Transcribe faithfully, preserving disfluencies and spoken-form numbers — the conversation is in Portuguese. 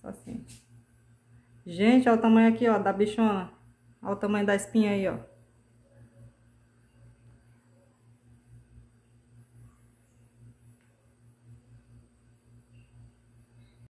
Assim. Gente, olha o tamanho aqui, ó, da bichona. Olha o tamanho da espinha aí, ó.